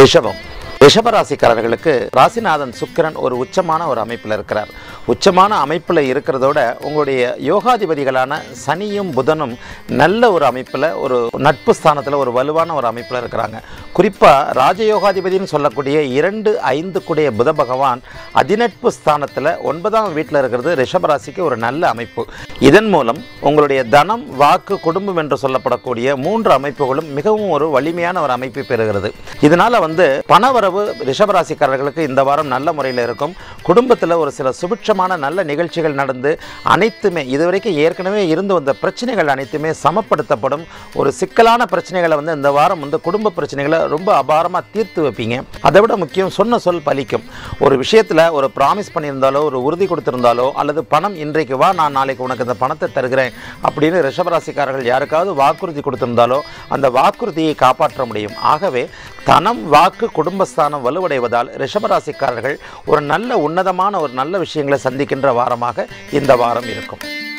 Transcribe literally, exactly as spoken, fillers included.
ரிஷபம். ரிஷபராசிக்காரர்களுக்கு ராசிநாதன் சுக்கிரன் ஒரு உச்சமான ஒரு அமைப்பில் இருக்கிறார். உச்சமான அமைப்பில் இருக்கிறதோட உங்களுடைய யோகாதிபதிகளான சனியும் புதனும் நல்ல ஒரு அமைப்பில் ஒரு நட்பு ஸ்தானத்தில் ஒரு வலுவான ஒரு அமைப்பில் இருக்கிறாங்க. குறிப்பாக ராஜயோகாதிபதினு சொல்லக்கூடிய இரண்டு ஐந்து கூடிய புத பகவான் அதிநட்பு ஸ்தானத்தில் ஒன்பதாம் வீட்டில் இருக்கிறது ரிஷபராசிக்கு ஒரு நல்ல அமைப்பு. இதன் மூலம் உங்களுடைய தனம், வாக்கு, குடும்பம் என்று சொல்லப்படக்கூடிய மூன்று அமைப்புகளும் மிகவும் ஒரு வலிமையான ஒரு அமைப்பை பெறுகிறது. இதனால வந்து பணவரவு ரிஷபராசிக்காரர்களுக்கு இந்த வாரம் நல்ல முறையில் இருக்கும். குடும்பத்தில் ஒரு சில சுபிட்சமான நல்ல நிகழ்ச்சிகள் நடந்து அனைத்துமே இதுவரைக்கும் ஏற்கனவே இருந்து வந்த பிரச்சனைகள் அனைத்துமே சமப்படுத்தப்படும். ஒரு சிக்கலான பிரச்சனைகளை வந்து இந்த வாரம் வந்து குடும்ப பிரச்சனைகளை ரொம்ப அபாரமாக தீர்த்து வைப்பீங்க. அதை விட முக்கியம், சொன்ன சொல் பலிக்கும். ஒரு விஷயத்தில் ஒரு ப்ராமிஸ் பண்ணியிருந்தாலோ, ஒரு உறுதி கொடுத்திருந்தாலோ, அல்லது பணம் இன்றைக்கு வா, நான் நாளைக்கு உனக்கு இந்த பணத்தை தருகிறேன் அப்படின்னு ரிஷபராசிக்காரர்கள் யாருக்காவது வாக்குறுதி கொடுத்திருந்தாலோ அந்த வாக்குறுதியை காப்பாற்ற முடியும். ஆகவே தனம், வாக்கு, குடும்பஸ்தானம் வலுவடைவதால் ரிஷபராசிக்காரர்கள் ஒரு நல்ல உன்னதமான ஒரு நல்ல விஷயங்களை சந்திக்கின்ற வாரமாக இந்த வாரம் இருக்கும்.